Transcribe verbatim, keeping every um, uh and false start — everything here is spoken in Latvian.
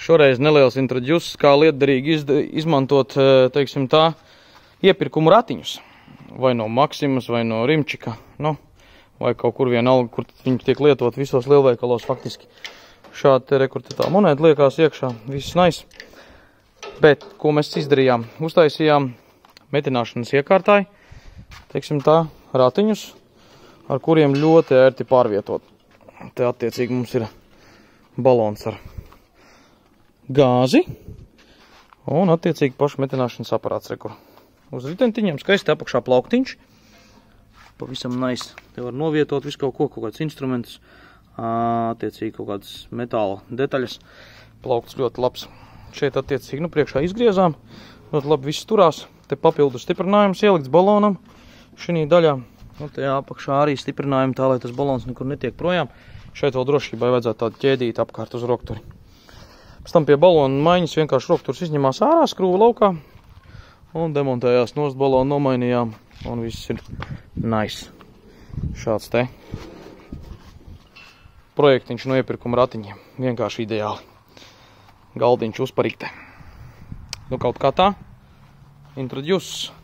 Šoreiz neliels introduce, kā lietderīgi izmantot, teiksim tā, iepirkumu ratiņus. Vai no Maksimas, vai no Rimčika, nu, vai kaut kur vienalga, kur viņi tiek lietot visos lielveikalos faktiski. Šādi te rekurti tā monēta liekās iekšā, viss nice. Bet, ko mēs izdarījām? Uztaisījām metināšanas iekārtāji, teiksim tā, ratiņus, ar kuriem ļoti ērti pārvietot. Te attiecīgi mums ir balons ar gāzi un attiecīgi pašu metināšanas aparāts rekur. Uz ritentiņiem skaisti apakšā plauktiņš. Pavisam nice. Te var novietot visu kaut ko, kaut kāds instrumentus, attiecīgi kaut kādas metāla detaļas. Plaukts ļoti labs. Šeit attiecīgi, nu, priekšā izgriezām. Ļoti labi viss turās. Te papildus stiprinājums ielikts balonam. Šī daļā, nu, te apakšā arī stiprinājumi tā, lai tas balons nekur netiek projām. Šeit vēl drošībai vajadzētu tādu ķēdīti apkārt uz rokturi. Pēc tam pie balona maiņas vienkārši rokturs izņemās ārā, skrūva laukā un demontējās nost, balonu nomainījām un viss ir nice. Šāds te projektiņš no iepirkuma ratiņiem. Vienkārši ideāli. Galdiņš uzparīte. Nu kaut kā tā. Introduce.